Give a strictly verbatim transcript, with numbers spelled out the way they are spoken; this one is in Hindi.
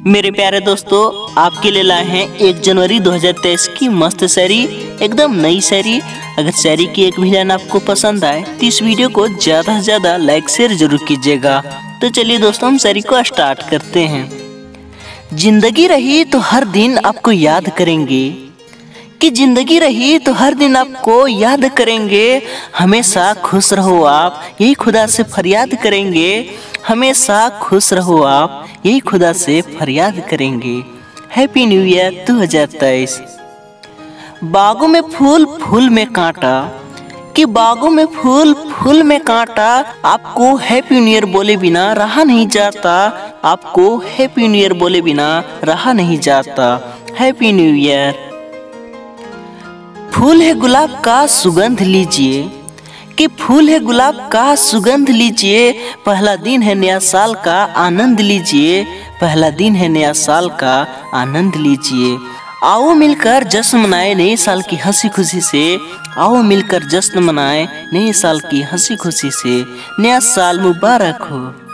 मेरे प्यारे दोस्तों, आपके लिए लाए हैं एक जनवरी दो हज़ार तेईस की मस्त शायरी, एकदम नई शायरी। अगर शायरी की एक भी लाइन आपको पसंद आए तो इस वीडियो को ज़्यादा से ज़्यादा लाइक शेयर जरूर कीजिएगा। तो चलिए दोस्तों, हम शायरी को स्टार्ट करते हैं। जिंदगी रही तो हर दिन आपको याद करेंगे, कि जिंदगी रही तो हर दिन आपको याद करेंगे। हमेशा खुश रहो आप, यही खुदा से फरियाद करेंगे। हमेशा खुश रहो आप, यही खुदा से फरियाद करेंगे। हैप्पी न्यू ईयर दो हज़ार तेईस। बागों में फूल फूल में कांटा, कि बागों में फूल फूल में कांटा। आपको हैप्पी न्यू ईयर बोले बिना रहा नहीं जाता। आपको हैप्पी न्यू ईयर बोले बिना रहा नहीं जाता। Happy new year. फूल है गुलाब का सुगंध लीजिए, कि फूल है गुलाब का सुगंध लीजिए। पहला दिन है नया साल का आनंद लीजिए। पहला दिन है नया साल का आनंद लीजिए। आओ मिलकर जश्न मनाए नए साल की हंसी खुशी से। आओ मिलकर जश्न मनाए नए साल की हंसी खुशी से। नया साल मुबारक हो।